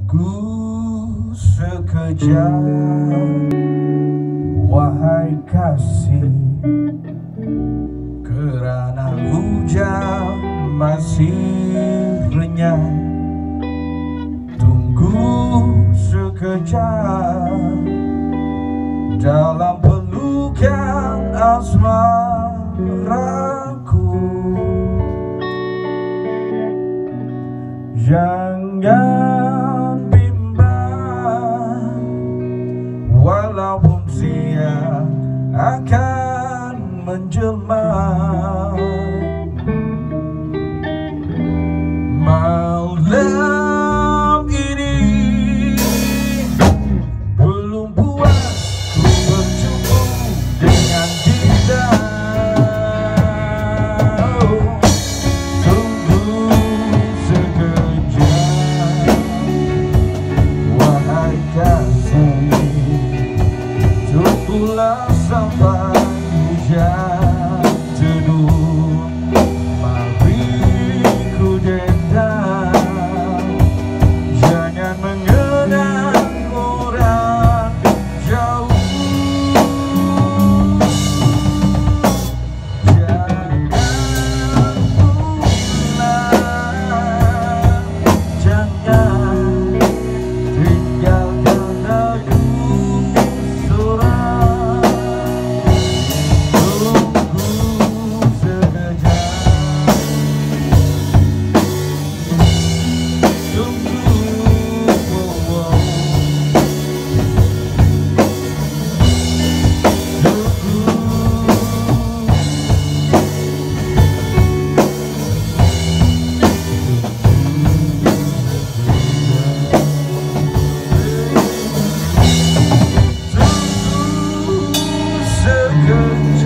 Tunggu sekejap, wahai kasih, kerana hujan masih renyah. Tunggu sekejap dalam pelukan asmaraku. Jangan bimbang, walaupun siang akan menjelma. Malam ini belum puas ku berjumpa dengan kita. Tunggu sekejap, wahai kasih, tunggulah sampai hujan teduh. Mari ku datang, jangan mengenang orang jauh. Jangan pulang, jangan tinggalkan aku seorang. Tunggu sekejap, tunggu, tunggu sekejap.